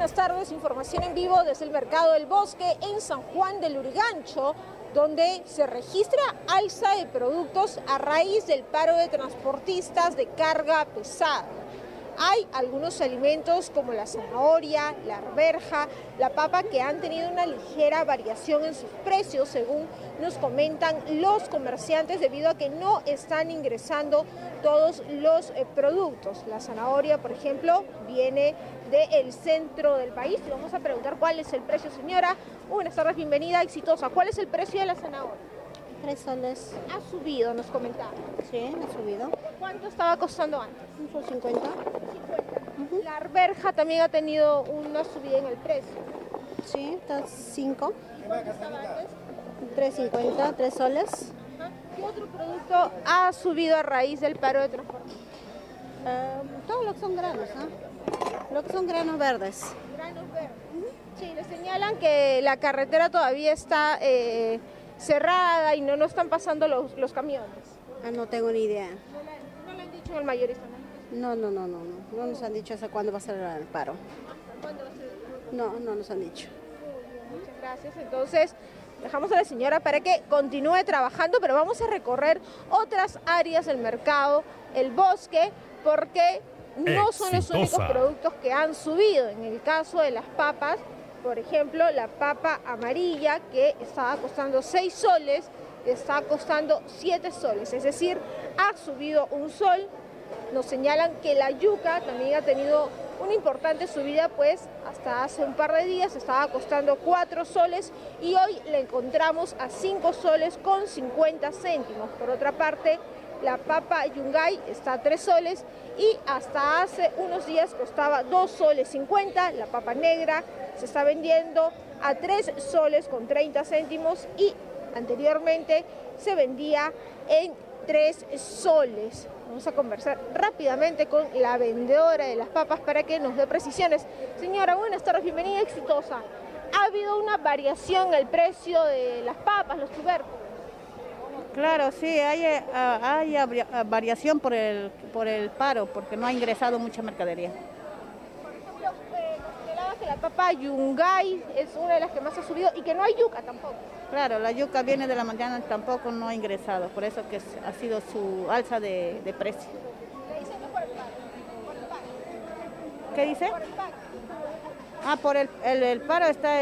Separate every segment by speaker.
Speaker 1: buenas tardes. Información en vivo desde el Mercado del Bosque en San Juan del Lurigancho, donde se registra alza de productos a raíz del paro de transportistas de carga pesada. Hay algunos alimentos como la zanahoria, la arveja, la papa que han tenido una ligera variación en sus precios, según nos comentan los comerciantes, debido a que no están ingresando todos los productos. La zanahoria, por ejemplo, viene del centro del país. Le vamos a preguntar cuál es el precio, señora. Buenas tardes, bienvenida, exitosa. ¿Cuál es el precio de la zanahoria?
Speaker 2: 3 soles.
Speaker 1: Ha subido, nos comentaba.
Speaker 2: Sí, ha subido.
Speaker 1: ¿Cuánto estaba costando antes?
Speaker 2: Un sol 50.
Speaker 1: La arveja también ha tenido una subida en el precio.
Speaker 2: Sí, está 5.
Speaker 1: ¿Cuánto estaba antes?
Speaker 2: 3.50, 3 soles.
Speaker 1: ¿Qué otro producto ha subido a raíz del paro de transporte?
Speaker 2: Todo lo que son granos, ¿no? Lo que son granos verdes.
Speaker 1: Granos verdes. Sí, le señalan que la carretera todavía está cerrada y no están pasando los camiones.
Speaker 2: No tengo ni idea.
Speaker 1: No le han dicho en el mayorista, ¿no?
Speaker 2: No nos han dicho hasta cuándo va a ser el paro.
Speaker 1: ¿Cuándo va a ser?
Speaker 2: No nos han dicho.
Speaker 1: Muchas gracias. Entonces, dejamos a la señora para que continúe trabajando, pero vamos a recorrer otras áreas del mercado, el bosque, porque no son los únicos productos que han subido. En el caso de las papas, por ejemplo, la papa amarilla, que estaba costando 6 soles, está costando 7 soles, es decir, ha subido un sol. Nos señalan que la yuca también ha tenido una importante subida, pues hasta hace un par de días estaba costando 4 soles y hoy la encontramos a 5 soles con 50 céntimos. Por otra parte, la papa yungay está a 3 soles y hasta hace unos días costaba 2 soles 50. La papa negra se está vendiendo a 3 soles con 30 céntimos y anteriormente se vendía en 3 soles. Vamos a conversar rápidamente con la vendedora de las papas para que nos dé precisiones. Señora, buenas tardes, bienvenida, exitosa. ¿Ha habido una variación en el precio de las papas, los tubérculos?
Speaker 3: Claro, sí, hay variación por el paro, porque no ha ingresado mucha mercadería.
Speaker 1: Por ejemplo, nos señalaba que la papa yungay es una de las que más ha subido y que no hay yuca tampoco.
Speaker 3: Claro, la yuca viene de la mañana, tampoco no ha ingresado, por eso que ha sido su alza de precio.
Speaker 1: Le dicen que por el paro.
Speaker 3: ¿Qué dice?
Speaker 1: Por el paro.
Speaker 3: Por el paro está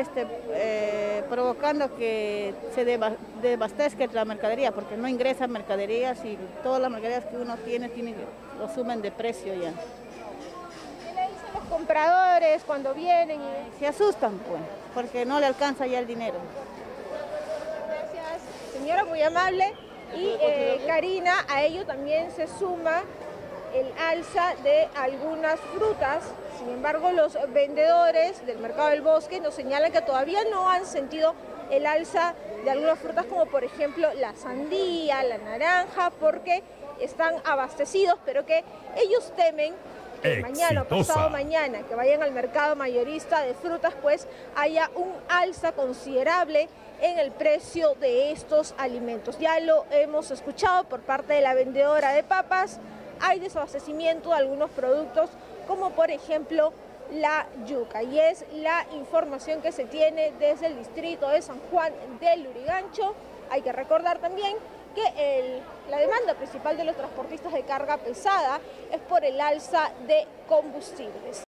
Speaker 3: provocando que se desabastezca la mercadería, porque no ingresan mercaderías y todas las mercaderías que uno tiene lo suben de precio ya.
Speaker 1: ¿Qué le dicen los compradores cuando vienen?
Speaker 3: Se asustan, pues, porque no le alcanza ya el dinero.
Speaker 1: Gracias, señora, muy amable. Y Karina, a ello también se suma el alza de algunas frutas. Sin embargo, los vendedores del Mercado del Bosque nos señalan que todavía no han sentido el alza de algunas frutas, como por ejemplo la sandía, la naranja, porque están abastecidos, pero que ellos temen que mañana o pasado mañana que vayan al mercado mayorista de frutas, pues haya un alza considerable en el precio de estos alimentos. Ya lo hemos escuchado por parte de la vendedora de papas. Hay desabastecimiento de algunos productos, como por ejemplo la yuca, y es la información que se tiene desde el distrito de San Juan del Lurigancho. Hay que recordar también que la demanda principal de los transportistas de carga pesada es por el alza de combustibles.